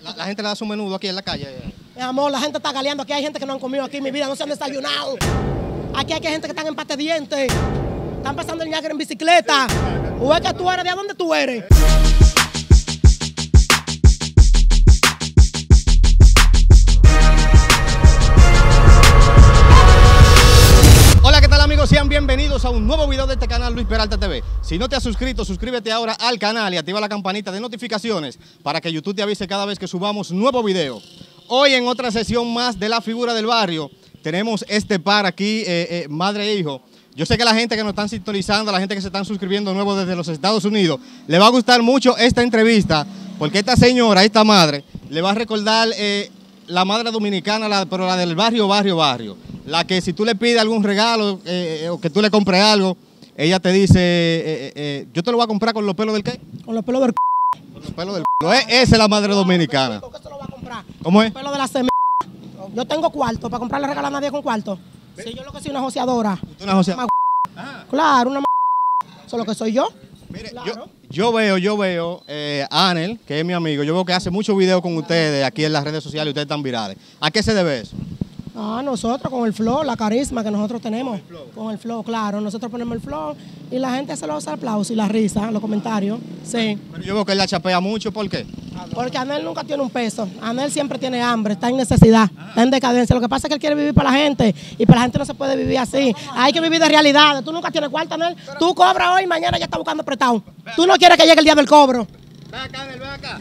La gente le da su menudo aquí en la calle. Mi amor, la gente está galeando. Aquí hay gente que no han comido aquí en mi vida, no se han desayunado. Aquí hay gente que están en pate de dientes. Están pasando el Niágara en bicicleta. ¿O es que tú eres? ¿De dónde tú eres? Hola, ¿qué tal amigos? Sean bienvenidos a un nuevo video de este canal Luis Peralta TV. Si no te has suscrito, suscríbete ahora al canal y activa la campanita de notificaciones para que YouTube te avise cada vez que subamos nuevo video. Hoy en otra sesión más de La Figura del Barrio, tenemos este par aquí, madre e hijo. Yo sé que la gente que nos están sintonizando, la gente que se están suscribiendo nuevo desde los Estados Unidos, le va a gustar mucho esta entrevista, porque esta señora, esta madre, le va a recordar la madre dominicana, pero la del barrio. La que si tú le pides algún regalo o que tú le compres algo, ella te dice, yo te lo voy a comprar con los pelos del ¿qué? Con los pelos del Con los pelos del Esa es la madre dominicana. ¿Con qué se lo va a comprar? ¿Cómo es? Con los pelos de la semilla. Yo tengo cuarto para comprarle regalo a nadie con cuarto. Si yo lo que soy una joseadora. ¿Usted una joseadora? Claro, una Eso es lo que soy yo. Mire, Claro. yo veo Anel, que es mi amigo, yo veo que hace muchos videos con ustedes aquí en las redes sociales y ustedes están virales. ¿A qué se debe eso? Nosotros con el flow, la carisma que nosotros tenemos. Con el flow, claro. Nosotros ponemos el flow y la gente se lo hace el aplauso y la risa, los comentarios. Sí. Pero yo veo que él la chapea mucho, ¿por qué? Porque Anel nunca tiene un peso. Anel siempre tiene hambre, está en necesidad, está en decadencia. Lo que pasa es que él quiere vivir para la gente y para la gente no se puede vivir así. Hay que vivir de realidad. Tú nunca tienes cuarto, Anel. Tú cobras hoy y mañana ya estás buscando prestado. Tú no quieres que llegue el día del cobro. Ven acá, Anel, ven acá.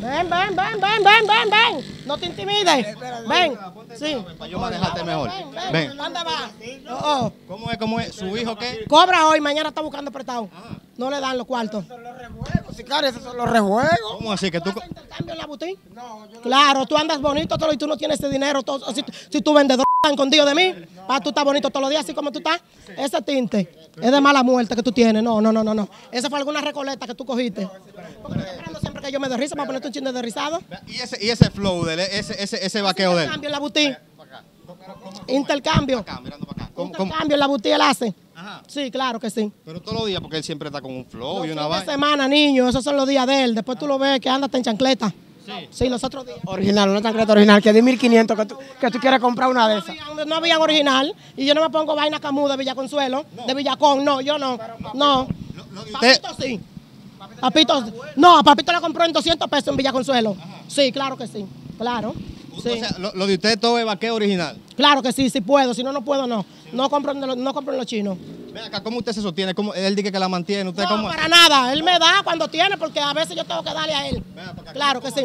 Ven. No te intimides. Ven. Sí. Para yo manejarte mejor. Ven. ¿Dónde vas? ¿Cómo es? ¿Su hijo qué? Cobra hoy, mañana está buscando prestado. No le dan los cuartos. Sí, claro, esos son los rejuegos. ¿Cómo así? Que tú... ¿Haces intercambio en la boutique? Claro, tú andas bonito todo y tú no tienes ese dinero. Si tú vendes escondido de mí, tú estás bonito todos los días así como tú estás. Ese tinte es de mala muerte que tú tienes. No. Esa fue alguna recoleta que tú cogiste. Porque tú estás esperando siempre que yo me dé risa para ponerte un chin de rizado. ¿Y ese flow de él, ese vaqueo de él? Intercambio en la boutique. Intercambio. Mirando para acá. Intercambio en la boutique él hace. Ajá. Sí, claro que sí. Pero todos los días, porque él siempre está con un flow y Los una fines de vaina. semana, niño, esos son los días de él. Después tú lo ves que anda hasta en chancleta. Sí, los otros días. Original, una chancleta original, que di 1500 que tú quieres comprar una de esas. No habían original y yo no me pongo vaina camú de Villa Consuelo, de Villacón, no, yo no. No. Lo de usted, Papito sí. Papito, no, a Papito le compró en 200 pesos en Villa Consuelo. Sí, claro que sí. Claro. o Sí. sea, lo de usted todo es vaqueo original. Claro que sí, sí puedo. Si no, no puedo, no. No compro en los chinos. Ven acá, ¿cómo usted se sostiene? ¿Cómo, él dice que la mantiene. ¿Usted No, cómo? para nada. Él me da cuando tiene, porque a veces yo tengo que darle a él. Claro que sí.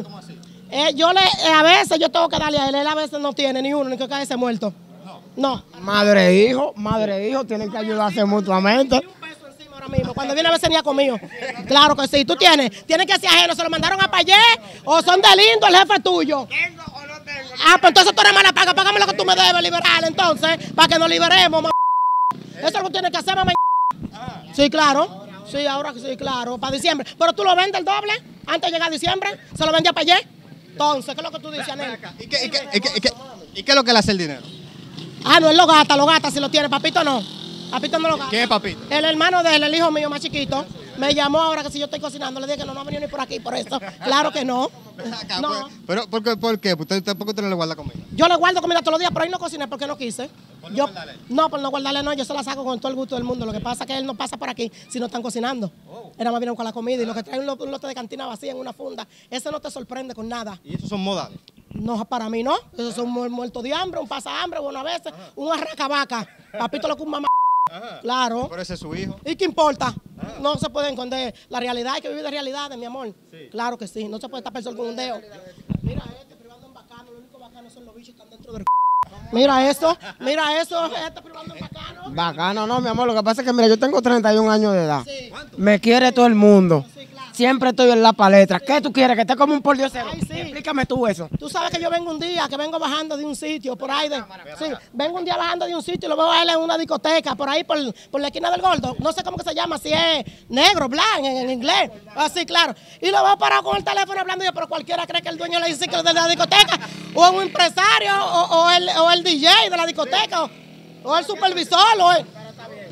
A veces yo tengo que darle a él. Él a veces no tiene ni uno, ni que caerse muerto. No. Madre e hijo, tienen que ayudarse mutuamente. Un peso encima ahora mismo. Cuando viene a veces ni ha comido. Claro que sí. Tú tienes que ser ajeno. Se lo mandaron a Payé o son de lindo el jefe tuyo. ¿Tengo o no tengo? Pues entonces tú eres mala paga. Págame lo que tú me debes, liberal. Entonces, para que nos liberemos, Eso es lo que tienes que hacer, mamá. Sí, claro. Sí, ahora sí, claro. Para diciembre. Pero tú lo vendes el doble. Antes de llegar a diciembre, se lo vendía a Payé. Entonces, ¿qué es lo que tú dices, Anel? ¿Y qué es lo que le hace el dinero? No, él lo gasta si lo tiene. Papito no. Papito no lo gasta. ¿Quién es Papito? El hermano de él, el hijo mío más chiquito, me llamó ahora que si yo estoy cocinando. Le dije que no ha venido ni por aquí, por eso. Claro que no. No. Pero, ¿por qué? ¿Por qué usted no le guarda comida? Yo le guardo comida todos los días, pero ahí no cociné porque no quise. ¿Por no guardarle? No, por no guardarle no. Yo se la saco con todo el gusto del mundo. Lo que pasa es que él no pasa por aquí si no están cocinando. Él más viene con la comida y lo que trae un lote de cantina vacía en una funda. Eso no te sorprende con nada. ¿Y esos son modales? No, para mí no. Esos son muertos de hambre, un pasa hambre, una vez, un arracabaca. Papito lo que un mamá. Claro. Pero ese es su hijo. ¿Y qué importa? No se puede esconder la realidad, hay que vivir de realidades, mi amor. Sí. Claro que sí, no se puede tapar el sol con un dedo. Mira privando en bacano, lo único bacano son los bichos que están dentro del Mira eso, privando en bacano. Bacano, no, mi amor, lo que pasa es que, mira, yo tengo 31 años de edad. Sí. Me quiere todo el mundo. Sí, claro. Siempre estoy en la palestra. ¿Qué tú quieres? Que esté como un pordiosero. Ay, sí. Explícame tú eso. Tú sabes que yo vengo un día, que vengo bajando de un sitio, por ahí sí, vengo un día bajando de un sitio y lo veo a él en una discoteca, por ahí, por la esquina del Gordo. No sé cómo que se llama, si es negro, blanco, en inglés. Así, claro. Y lo veo parado con el teléfono hablando yo, pero cualquiera cree que el dueño le dice que es de la discoteca, o un empresario, o el DJ de la discoteca, o el supervisor,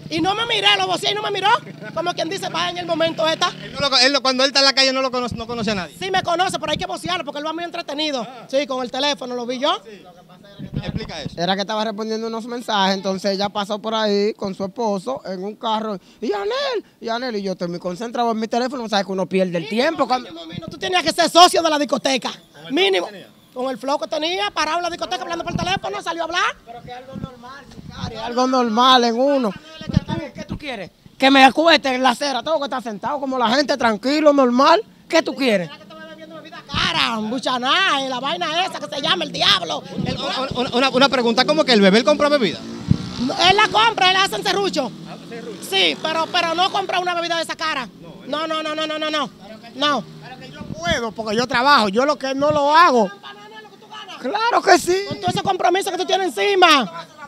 Y no me miré, lo voceé y no me miró. Como quien dice, va en el momento esta. Cuando él está en la calle no conoce a nadie. Sí me conoce, pero hay que vocearlo porque él va muy entretenido. Sí, con el teléfono, lo vi yo. Explica eso. Era que estaba respondiendo unos mensajes, entonces ella pasó por ahí con su esposo en un carro. Y Anel, y yo estoy muy concentrado en mi teléfono, sabes que uno pierde el tiempo. Mínimo, tú tenías que ser socio de la discoteca. Mínimo. Con el flow que tenía, parado en la discoteca hablando por teléfono, salió a hablar. Pero que es algo normal, Cari, algo normal en uno. ¿Qué tú quieres? Que me acueste en la acera, tengo que estar sentado como la gente, tranquilo, normal. ¿Qué tú quieres? Cara, buchaná, la vaina esa que se llama el diablo. Una pregunta, ¿cómo que el bebé él compra bebida? Él la compra, él hace en serrucho. Sí, pero no compra una bebida de esa cara. No. Pero que yo puedo, porque yo trabajo, yo lo que no lo hago. Claro que sí. Con todo ese compromiso que tú tienes encima.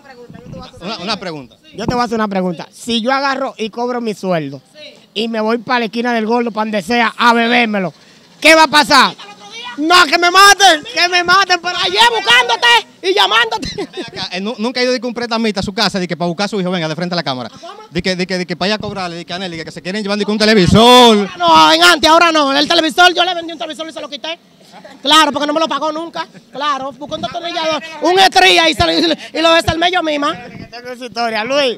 Una pregunta. Yo te voy a hacer una pregunta. Si yo agarro y cobro mi sueldo y me voy para la esquina del Gordo, para donde sea, a bebérmelo, ¿qué va a pasar? No, que me maten por Ayer buscándote y llamándote. Nunca ha ido de un prestamista a su casa de que para buscar a su hijo, venga, de frente a la cámara. De que para allá a cobrarle, de que Anel, de que se quieren llevar de que un televisor. No, en antes, ahora no. El televisor, yo le vendí un televisor y se lo quité. Claro, porque no me lo pagó nunca. Claro, buscó un destornillador, un estría y lo desarmé yo misma. Tengo esa historia. Luis,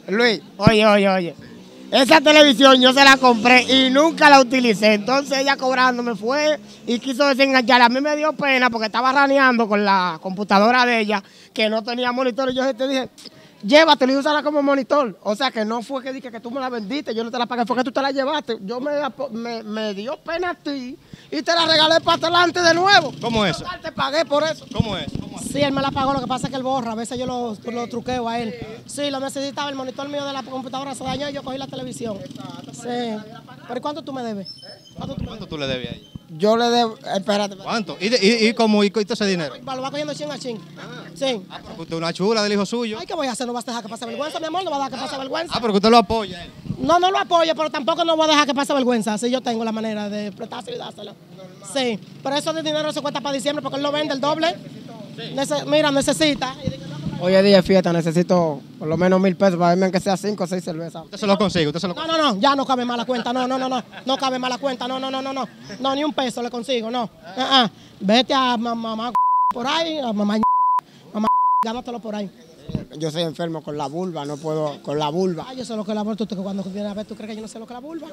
oye. Esa televisión yo se la compré y nunca la utilicé. Entonces ella cobrándome fue y quiso desenganchar. A mí me dio pena porque estaba raneando con la computadora de ella, que no tenía monitor. Y yo te dije, llévatela y úsala como monitor. O sea, que no fue que dije que tú me la vendiste, yo no te la pagué, fue que tú te la llevaste. Yo me dio pena a ti y te la regalé para adelante de nuevo. ¿Cómo es eso? Te pagué por eso. ¿Cómo es? Sí, él me la pagó, lo que pasa es que él borra, a veces yo lo truqueo a él. Sí, lo necesitaba, el monitor mío de la computadora se dañó y yo cogí la televisión. Sí. ¿Pero cuánto tú me debes? ¿Cuánto tú le debes a ella? Yo le debo, espérate. ¿Cuánto? ¿Y cómo y ese dinero? Lo va cogiendo chin a chin. Sí. Porque usted es una chula del hijo suyo. Ay, ¿qué voy a hacer? No vas a dejar que pase vergüenza, mi amor, no vas a dejar que pase vergüenza. Pero que usted lo apoya. No lo apoyo, pero tampoco no voy a dejar que pase vergüenza. Si yo tengo la manera de prestárselo y dárselo. Sí, pero eso de dinero se cuesta para diciembre porque él lo vende el doble. Mira, necesita. Hoy es día de fiesta, necesito por lo menos 1,000 pesos para verme que sea 5 o 6 cervezas. Usted se lo consigue, No, ya no cabe más la cuenta, no cabe más la cuenta, no, ni un peso le consigo, no. Vete a mamá por ahí, a mamá, gánatelo por ahí. Yo soy enfermo con la vulva, no puedo con la vulva. Ay, yo sé lo que es la vulva, tú cuando vienes a ver, ¿tú crees que yo no sé lo que es la vulva?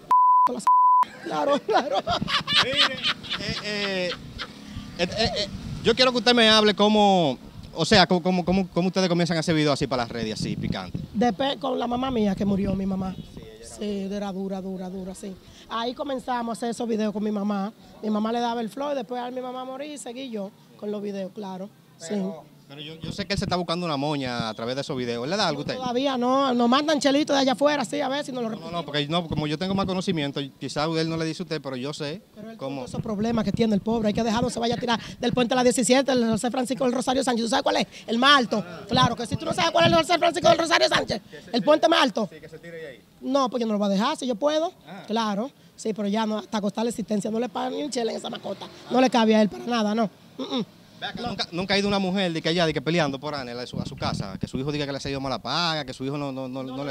Claro. Mire, yo quiero que usted me hable cómo ustedes comienzan a hacer videos así para las redes, así, picante. Después con la mamá mía que murió, mi mamá. Sí, era dura, sí. Ahí comenzamos a hacer esos videos con mi mamá. Mi mamá le daba el flow y después a mi mamá morir y seguí yo con los videos, claro. Sí. Pero yo sé que él se está buscando una moña a través de esos videos. ¿Él le da algo a usted? Todavía no, nos mandan chelitos de allá afuera, sí, a ver si nos lo repiten. No, porque como yo tengo más conocimiento, quizás él no le dice a usted, pero yo sé cómo. Esos problemas que tiene el pobre, hay que dejarlo, se vaya a tirar del puente a la 17, el José Francisco del Rosario Sánchez. ¿Tú sabes cuál es? El más alto. Claro, que si tú no sabes cuál es el José Francisco del Rosario Sánchez, el puente más alto. Sí, que se tire ahí. No, pues yo no lo voy a dejar, si yo puedo. Claro, sí, pero ya no, hasta costar la existencia, no le pagan ni un chele en esa mascota. No le cabe a él para nada, no. Nunca ha ido una mujer de que allá, de que peleando por Anel a su casa, que su hijo diga que le ha seguido mala paga, que su hijo no le...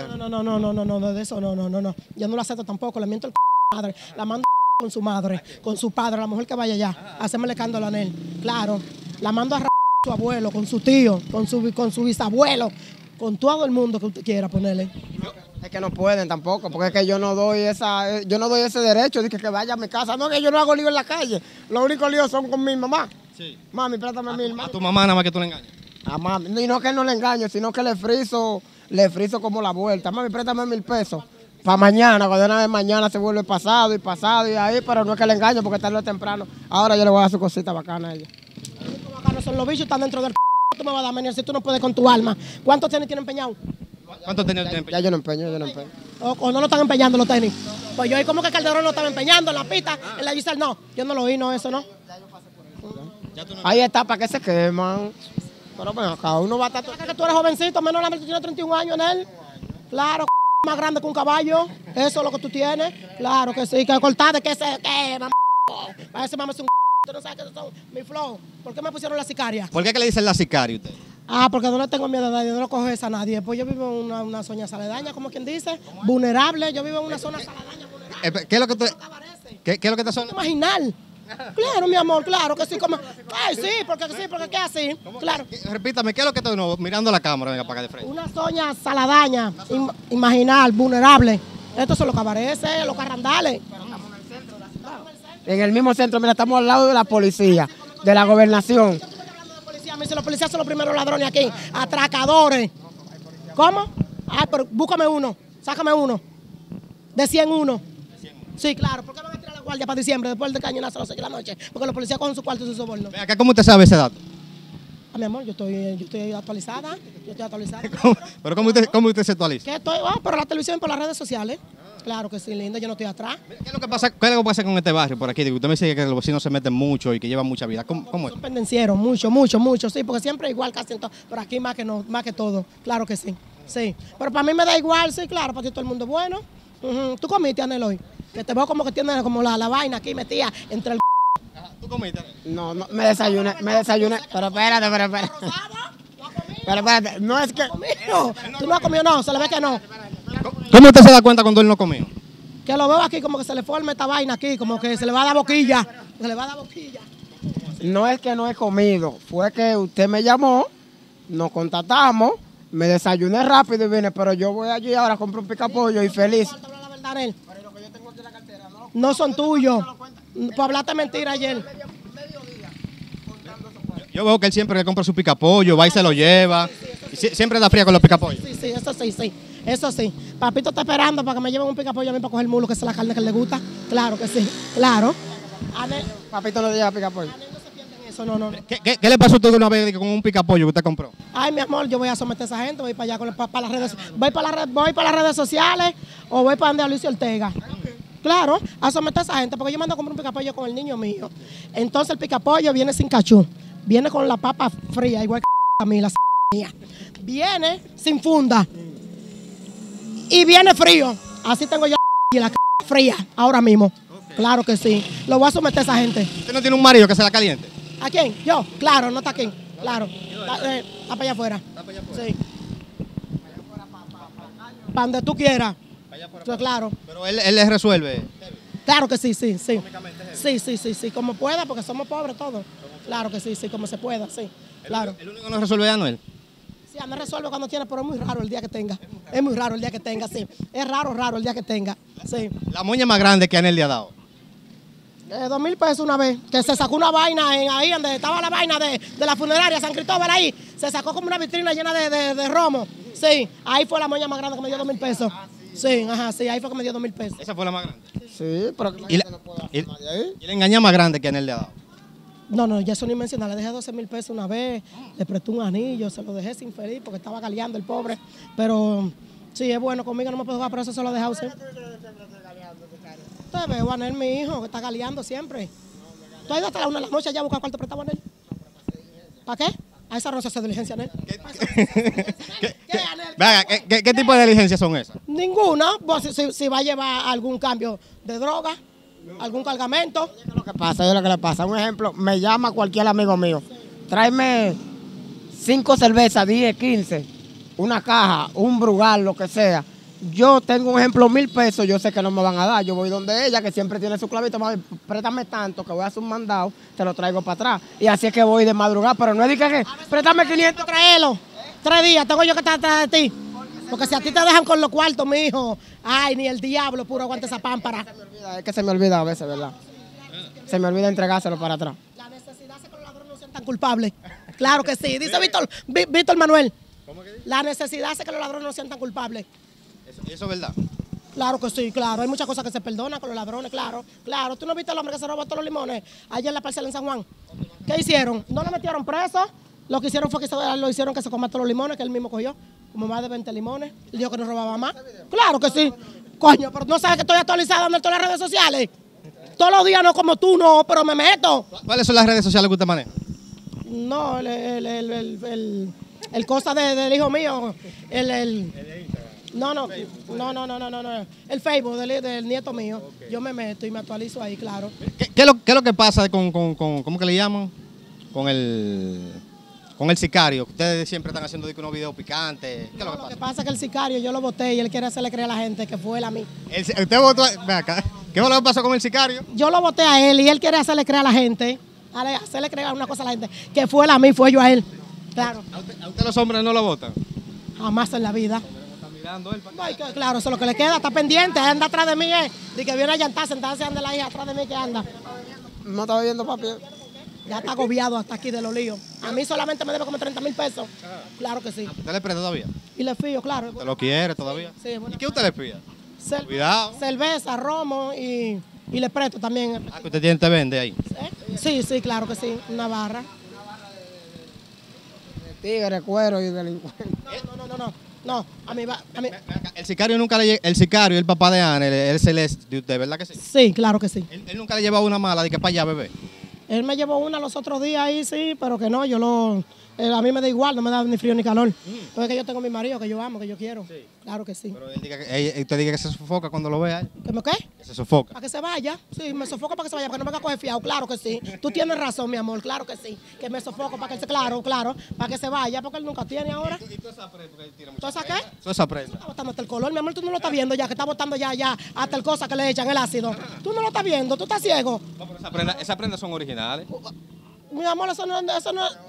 No, de eso no. Yo no lo acepto tampoco, le miento el madre, la mando con su madre, con su padre, la mujer que vaya allá, a hacerme escándalo a Anel. Claro, la mando a su abuelo, con su tío, con su bisabuelo, con todo el mundo que usted quiera ponerle. Es que no pueden tampoco, porque es que yo no doy ese derecho de que vaya a mi casa. No, que yo no hago lío en la calle. Los únicos líos son con mi mamá. Sí. Mami, préstame 1,000 más. A tu mamá nada más que tú le engañas. A mami. Y no que no le engaño, sino que le friso como la vuelta. Mami, préstame 1,000 pesos. Para mañana, cuando una vez mañana se vuelve pasado y ahí, pero no es que le engaño porque tarde o temprano. Ahora yo le voy a dar su cosita bacana a ella. Bacanos son los bichos, están dentro del tú me vas a dar menos si tú no puedes con tu alma. ¿Cuántos tenis tienen empeñado? ¿Cuántos tenis tiene empeñado? Ya yo no empeño. O no lo están empeñando los tenis. Pues yo oí como que Calderón lo estaba empeñando en la pista, en la Giselle, no. Yo no lo oí, no, eso no. Ahí está, para que se queman. Pero bueno, cada uno va a estar... Que tú eres jovencito, menos la tú tienes 31 años en él. Claro, más grande que un caballo. Eso es lo que tú tienes. Claro que sí, que cortaste, que mamá. A ese mamá es un... Tú no sabes que son mi flow. ¿Por qué me pusieron la sicaria? ¿Por qué que le dicen la sicaria a usted? Ah, porque no le tengo miedo a nadie, no lo coges a nadie. Pues yo vivo en una zona aledaña, como quien dice, vulnerable. Yo vivo en una zona aledaña vulnerable. ¿Qué es lo que tú, qué es lo que te son? Imaginar. Claro, mi amor, claro que sí. Como, ay, porque ¿qué así? Claro. Repítame, ¿qué es lo que tú mirando la cámara? Venga, para acá de frente. Una zona saladaña, imaginar, vulnerable. Estos son los cabarets, los carrandales. En el mismo centro, mira, estamos al lado de la policía, de la gobernación. Me dice, los policías son los primeros ladrones aquí, atracadores. ¿Cómo? Ay, pero búscame uno, sácame uno. De 101. Sí, claro. ¿Por qué van a tirar la guardia para diciembre después del cañonazo a las 6 de la noche? Porque los policías cogen su cuarto y su soborno. Acá, ¿cómo usted sabe ese dato? Ah, mi amor, yo estoy actualizada. ¿Pero cómo usted se actualiza? ¿Qué estoy? Oh, por la televisión y por las redes sociales. Claro que sí, lindo, yo no estoy atrás. ¿Qué es lo que pasa con este barrio por aquí? Digo, usted me dice que los vecinos se meten mucho y que llevan mucha vida. ¿Cómo es? Son pendencieros, mucho, sí, porque siempre igual casi en todo. Pero aquí más que todo, claro que sí. Sí. Pero para mí me da igual, sí, claro, para ti todo el mundo es bueno. ¿Tú comiste, Anel, hoy? Que te veo como que tienes como la vaina aquí metida entre el... ¿Tú comiste? No, me desayuné. Pero espérate. Pero espérate, no es que... ¿Tú no has comido? No, se le ve que no. ¿Cómo usted se da cuenta cuando él no comió? Que lo veo aquí como que se le forma esta vaina aquí, como que se le va a dar boquilla. No es que no he comido, fue que usted me llamó, nos contactamos, me desayuné rápido y vine, pero yo voy allí ahora, compro un picapollo y feliz. No son tuyos. Pues hablaste mentira ayer. Yo veo que él siempre que compra su picapollo, va y se lo lleva. Y siempre da fría con los picapollos. Sí, eso sí. Papito está esperando para que me lleven un picapollo a mí para coger el mulo, que es la carne que le gusta. Claro que sí, claro. Papito no lleva picapollo. Eso, no. ¿Qué le pasó a usted una vez con un picapollo que usted compró? Ay, mi amor, yo voy a someter a esa gente, voy para allá para las redes, voy para las redes sociales o voy para donde Alicia Ortega. Claro, a someter a esa gente, porque yo mando a comprar un picapollo con el niño mío. Entonces el picapollo viene sin cachú, viene con la papa fría, igual que a mí, la mía. Viene sin funda y viene frío. Así tengo yo la fría ahora mismo. Claro que sí. Lo voy a someter a esa gente. ¿Usted no tiene un marido que se la caliente? ¿A quién? Yo. Claro, no está aquí. Claro. Está para allá afuera. Sí. Para donde tú quieras. Sí, claro. Pero él les resuelve. Claro que sí. Sí. Como pueda, porque somos pobres todos. Claro que sí, como se pueda, sí. Claro. ¿El único que no resuelve es Anuel? Sí, me resuelve cuando tiene, pero es muy raro el día que tenga. Es muy raro el día que tenga, sí. Es raro el día que tenga, sí. La moña más grande que Anuel le ha dado. 2,000 pesos una vez, que se sacó una vaina ahí donde estaba la vaina de la funeraria San Cristóbal ahí. Se sacó como una vitrina llena de romo. Sí, ahí fue la moña más grande que me dio 2,000 pesos. Sí, ahí fue que me dio 2,000 pesos. ¿Esa fue la más grande? Sí, pero ¿Y la engaña más grande que Anuel le ha dado? No, ya eso ni mencionar. Le dejé 12,000 pesos una vez, le presté un anillo, se lo dejé sin feliz porque estaba galeando el pobre. Pero sí, es bueno, conmigo no me puedo jugar, pero eso se lo he dejado siempre. Usted ve, Juanel, mi hijo, que está galeando siempre. ¿Tú has ido hasta la 1 de la noche allá a buscar cuarto prestado, Juanel? ¿Para qué? A esa no se hace diligencia, Anel. ¿Qué tipo de diligencias son esas? Ninguna. Si va a llevar algún cambio de droga, algún cargamento. Lo que pasa, un ejemplo, me llama cualquier amigo mío, tráeme 5 cervezas, 10, 15, una caja, un Brugal, lo que sea. Yo tengo un ejemplo, 1,000 pesos, yo sé que no me van a dar. Yo voy donde ella, que siempre tiene su clavito, préstame tanto que voy a hacer un mandado, te lo traigo para atrás. Y así es que voy de madrugada, pero no es de que préstame 500. Tráelo. 3 días, tengo yo que estar atrás de ti. Porque si a ti te dejan con los cuartos, mi hijo, ay, ni el diablo puro aguanta esa pámpara. Es que se me olvida a veces, ¿verdad? Se me olvida entregárselo para atrás. La necesidad hace que los ladrones no sean tan culpables. Claro que sí, dice Víctor Manuel. ¿Cómo que dice? La necesidad hace que los ladrones no sean tan culpables. ¿Eso es verdad? Claro que sí, claro. Hay muchas cosas que se perdonan con los ladrones, claro. Claro, ¿tú no viste al hombre que se robó todos los limones allá en la parcela en San Juan? ¿Qué hicieron? No lo metieron preso. Lo que hicieron fue que lo hicieron que se comiera todos los limones que él mismo cogió. Como más de 20 limones. Y dijo que no robaba más. Claro que sí. Coño, pero no sabes que estoy actualizada en todas las redes sociales. Todos los días no como tú, no, pero me meto. ¿Cuáles son las redes sociales que usted maneja? No, el cosa del hijo mío. No. El Facebook del nieto mío. Okay. Yo me meto y me actualizo ahí, claro. ¿Qué es lo que pasa con ¿cómo que le llaman? Con con el sicario. Ustedes siempre están haciendo de que unos videos picantes. ¿Qué es lo que Lo que pasa? pasa es que el sicario yo lo voté y él quiere hacerle creer a la gente que fue él a mí. Usted votó, ve acá. ¿Qué fue lo que pasó con el sicario? Yo lo voté a él y él quiere hacerle creer a la gente, hacerle creer una cosa a la gente, que fue él a mí, fue yo a él. Claro, ¿A usted los hombres no lo votan? jamás en la vida. Está mirando él. No, y claro, eso es lo que le queda, está pendiente, anda atrás de mí, de que viene a llantar, sentarse anda la hija atrás de mí que anda. No estaba viendo papi. Ya está agobiado hasta aquí de los líos. A mí solamente me debe como 30,000 pesos. Claro que sí. ¿Usted le presta todavía? Y le fío, claro. ¿Usted lo quiere todavía? Sí, bueno. ¿Y qué usted le pide? Cer- Cuidado. Cerveza, romo y le presto también. Ah, que usted tiene, te vende ahí. Sí, sí, claro que sí, una barra. Tigre, cuero y delincuente. No, a mí va, a mí. El sicario nunca le el sicario, el papá de Ana, el celeste de usted, ¿verdad que sí? Sí, claro que sí. Él nunca le llevaba una mala de que para allá, bebé. Él me llevó una los otros días ahí, sí, pero que no, a mí me da igual, no me da ni frío ni calor. Porque que yo tengo mi marido, que yo amo, que yo quiero. Sí. Claro que sí. Pero usted diga que se sofoca cuando lo vea, ¿Que me qué? que se sofoca. Para que se vaya. Sí, me sofoco para que se vaya, para que no me haga coger fiado. Claro que sí. Tú tienes razón, mi amor, claro que sí. Que me sofoco para que él se, claro, para que se vaya, porque él nunca tiene ahora. ¿Y toda esa prenda? Porque él tira ¿Toda esa qué? Toda esa prenda. Está botando hasta el color, mi amor, tú no lo estás viendo ya, que está botando ya hasta el cosa que le echan, el ácido. Tú no lo estás viendo, tú estás ciego. No, pero esas prendas son originales. Mi amor, eso no es.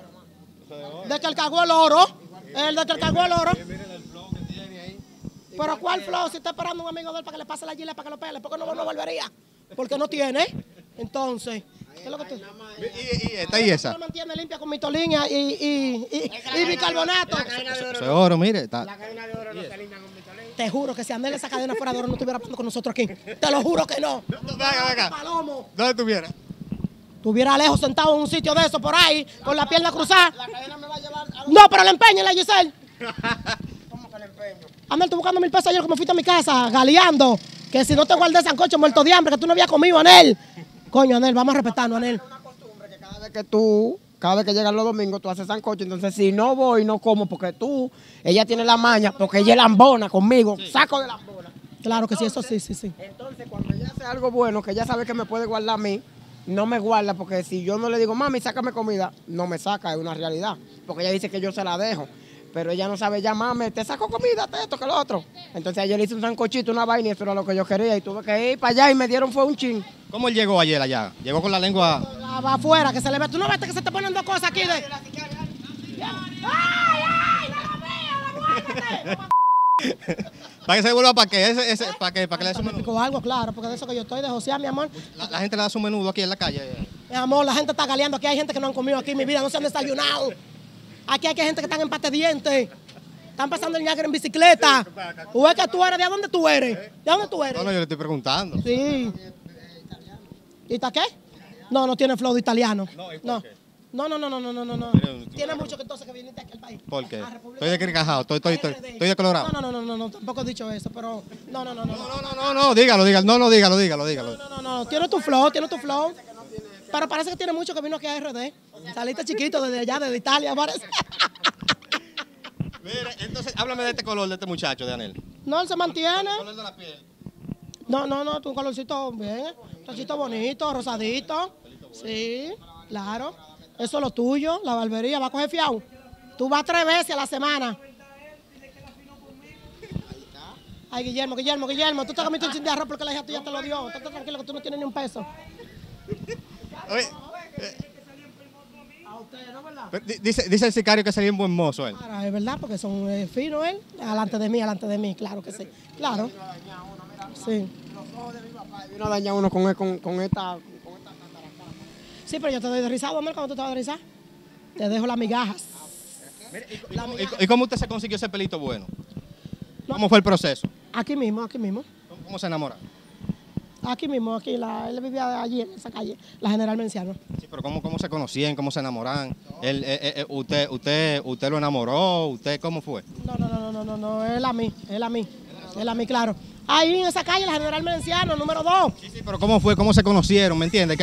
De que él cagó el oro. El de que él cagó el oro. Miren el flow que tiene ahí. Pero ¿cuál flow? Si está esperando un amigo de él para que le pase la gilet para que lo pele, ¿por qué no volvería? Porque no tiene. Entonces, ¿qué es lo que tú? Y esta y esa. Yo me mantiene limpia con mi tolina y bicarbonato. Eso es oro, mire. Está. cadena de oro no se linda con mi talento. Te juro que si Andel esa cadena fuera de oro no estuviera pasando con nosotros aquí. Te lo juro que no. Venga. Palomo. ¿Dónde estuviera? Estuviera lejos sentado en un sitio de eso por ahí, con la pierna cruzada. La cadena me va a llevar a No, pero le empeñen, Giselle. ¿Cómo que le empeño? Andel, tú buscando 1,000 pesos ayer como fuiste a mi casa, galeando. Que si no te guardé sancocho muerto de hambre, que tú no habías comido, Anel. Coño, Anel, vamos a respetarnos, Anel. Es una costumbre que cada vez que llegan los domingos, tú haces sancocho. Entonces, si no voy, no como, porque ella tiene la maña, porque ella es lambona conmigo, saco de lambona. Claro que sí, eso sí, sí, sí. Entonces, cuando ella hace algo bueno, que ella sabe que me puede guardar a mí, no me guarda, porque si yo no le digo, mami, sácame comida, no me saca, es una realidad. Porque ella dice que yo se la dejo. Pero ella no sabe llamarme, te saco comida, esto, que lo otro. Entonces ayer le hice un sancochito, una vaina, y eso era lo que yo quería. Y tuve que ir para allá y me dieron fue un chin. ¿Cómo él llegó ayer allá? Llegó con la lengua. Va afuera, que se le ve. Tú no ves que se te ponen dos cosas aquí de. ¡Ay, Para que se vuelva para qué, para que le dé su Me menú. picó algo, claro, porque de eso que yo estoy de José, mi amor. La gente le da su menudo aquí en la calle. Mi amor, la gente está galeando. Aquí hay gente que no han comido aquí en mi vida, no se han desayunado. Aquí hay gente que están en pate dientes. Están pasando el Niágara en bicicleta. ¿O es que tú eres? ¿De dónde tú eres? ¿De dónde tú eres? No, yo le estoy preguntando. Sí. ¿Y está qué? No, no tiene flow de italiano. No, ¿y por No. qué? No. Pero, Tiene mucho que entonces que viniste aquí al país. ¿Por qué? A República Estoy de Cricajao, estoy de Colorado. No, tampoco he dicho eso, pero No, dígalo. No, tiene tu flow. Pero parece que tiene mucho que vino aquí a RD. Saliste chiquito desde allá, desde Italia, parece. Mire, entonces, háblame de este color de este muchacho, de Anel. No, él se mantiene. El color de la piel. No, tu colorcito bien, muchachito bonito, rosadito. Sí, claro. Eso es lo tuyo, la barbería, va a coger fiao. Tú vas 3 veces a la semana. Ay, Guillermo, tú te comiste un chin de arroz porque la hija tuya te lo dio. Estate tranquilo que tú no tienes ni un peso. Oye, A usted, ¿no, verdad? dice el sicario que sería un buen mozo él. Claro, es verdad, porque son finos él. Alante de mí, claro que sí. Claro. Sí. Vino a dañar uno con esta... Sí, pero yo te doy de risado, amor, cuando tú te vas a risar. Te dejo las migajas. ¿Y cómo usted se consiguió ese pelito bueno? No. ¿Cómo fue el proceso? Aquí mismo. ¿Cómo se enamora? Aquí mismo, él vivía allí en esa calle, la General Menciano. Sí, pero ¿cómo se conocían? ¿Cómo se enamoran? ¿Usted lo enamoró? ¿Usted cómo fue? No, él a mí, claro. Ahí en esa calle, la General Menciano, número 2. Sí, pero ¿cómo fue? ¿Cómo se conocieron? ¿Me entiende?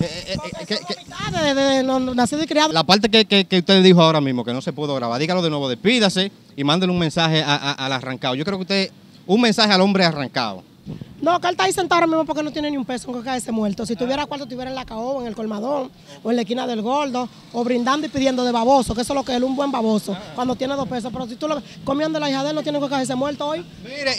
Nacido y criado. La parte que usted dijo ahora mismo, que no se pudo grabar, dígalo de nuevo, despídase y mándele un mensaje al arrancado. Yo creo que usted, un mensaje al hombre arrancado. No, que él está ahí sentado ahora mismo porque no tiene ni un peso en caerse muerto. Si tuviera cuarto, estuviera en la caoba, en el colmadón, o en la esquina del gordo, o brindando y pidiendo de baboso, que eso es lo que es un buen baboso, cuando tiene 2 pesos. Pero si tú lo comiendo la hija de él, no tiene que caerse muerto hoy. Mire,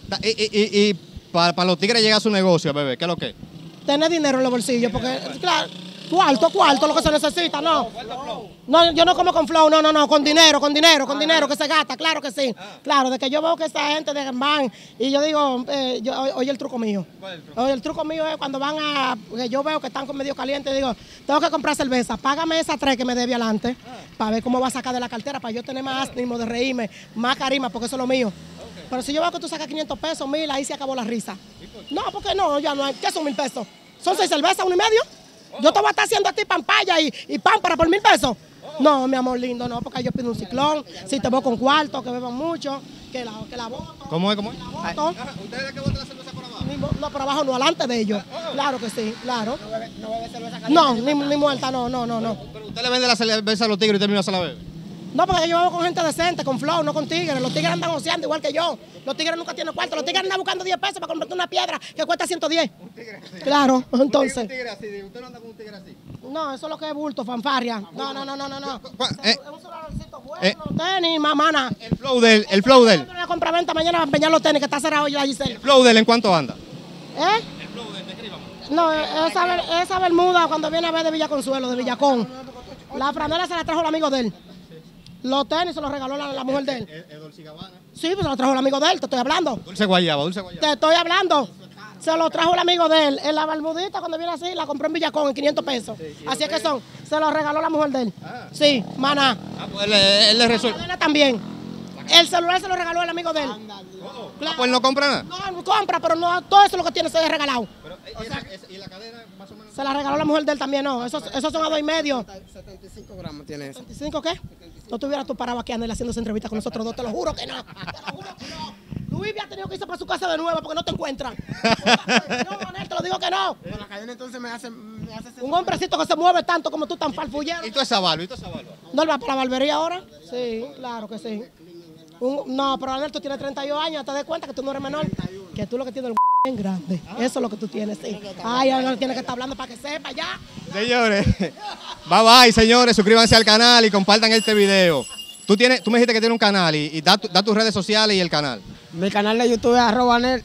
y para los tigres llega a su negocio, bebé, ¿qué es lo que? Tener dinero en los bolsillos, porque, claro, cuarto, lo que se necesita, no. No, yo no como con flow, no, con dinero, que se gasta, claro que sí. Claro, de que yo veo que esa gente van y yo digo, oye el truco mío. ¿Cuál es el truco? Oye, el truco mío es cuando van que yo veo que están con medio caliente, digo, tengo que comprar cerveza, págame esa 3 que me debe adelante, para ver cómo va a sacar de la cartera, para yo tener más ánimo de reírme, más carisma, porque eso es lo mío. Pero si yo veo que tú sacas 500 pesos, 1000, ahí se acabó la risa. No, porque no, ya no hay, ¿qué son 1000 pesos? ¿Son 6 cervezas, 1,5? Yo te voy a estar haciendo a ti pampaya y pámpara por 1000 pesos. No, mi amor lindo, no, porque yo pido un ciclón, si te voy con cuarto, que beban mucho, que la boto. ¿Cómo es? La boto. ¿Ustedes que botan la cerveza por abajo? No, por abajo, no, alante de ellos. Claro que sí, claro. No bebe cerveza caliente. No, ni muerta, no. Pero usted le vende la cerveza a los tigres y usted mismo se la bebe. No, porque yo vivo con gente decente, con flow, no con tigres. Los tigres andan oceando igual que yo. Los tigres nunca tienen cuarto. Los tigres andan buscando 10 pesos para comprarte una piedra que cuesta 110. Claro, entonces. Un tigre así, ¿usted no anda con un tigre así? No, eso es lo que es bulto, fanfarria. No. Es un celularcito bueno, tenis, mamana. El flow de él. Voy a comprar venta mañana a empeñar los tenis, que está cerrado ya, Giselle. El flow de él, ¿en cuánto anda? ¿Eh? El flow de él, descríbame. No, esa bermuda cuando viene a ver de Villa Consuelo, de Villacón. La franela se la trajo el amigo de él. Los tenis se los regaló la mujer de él. ¿Es Dolce Gabbana? Sí, pues se los trajo el amigo de él, te estoy hablando. Dulce guayaba. Te estoy hablando. Se lo trajo el amigo de él. En la bermudita, cuando viene así, la compró en Villacón en 500 pesos. Así es que son. Se lo regaló la mujer de él. Sí, maná. Pues él le resuelve. La cadena también. El celular se lo regaló el amigo de él. Claro. Pues él no compra nada. No compra, pero no todo eso lo que tiene se ha regalado. Pero, ¿y la cadena más o menos? Se la regaló la mujer de él también, no. Esos son a 2,5. 75 gramos tiene eso. ¿25 qué? No tuvieras tú parado aquí Anel haciendo esa entrevista con nosotros dos, te lo juro que no. Te lo juro que no. Luis ha tenido que irse para su casa de nuevo porque no te encuentran. No, Anel, te lo digo que no. Pero la cadena entonces me hace Un hombrecito que se mueve tanto como tú, tan farfullero. ¿Y tú esa barba? ¿No él va para la barbería ahora? Sí, claro que sí. No, pero Anel, tú tienes 32 años, te das cuenta que tú no eres menor. Que tú lo que tienes es el bien grande. Eso es lo que tú tienes, sí. Ay, Anel tiene que estar hablando para que sepa ya. Señores, bye, señores. Suscríbanse al canal y compartan este video. Tú me dijiste que tienes un canal y da tus redes sociales y el canal. Mi canal de YouTube es @Anel,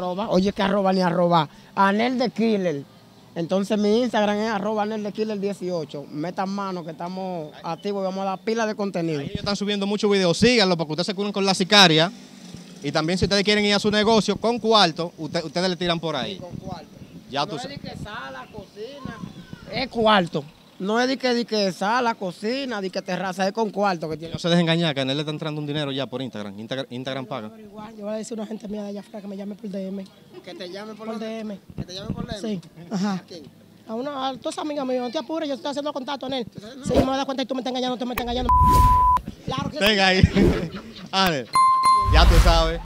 Anel de Killer. Entonces mi Instagram es @Anel de Killer 18. Metan mano que estamos activos y vamos a dar pila de contenido. Ellos están subiendo muchos videos, síganlo porque ustedes se curan con la sicaria. Y también si ustedes quieren ir a su negocio con cuarto, ustedes le tiran por ahí. Con cuarto. Ya No tú es sabes. de que sala, cocina, es cuarto. No es de que sala, cocina, de que terraza, es con cuarto que tiene. No se dejen engañar, que a él le está entrando un dinero ya por Instagram. Instagram paga. Pero igual, yo voy a decir a una gente mía de allá afuera que me llame por DM. Que te llame Por DM. Que te llame por DM. Sí, ajá. ¿A quién? A todas amigas mías, no te apures, yo estoy haciendo contacto en él. Sí, me voy a dar cuenta y tú me estás engañando, Claro que sí. Venga ahí. Anel, ya tú sabes.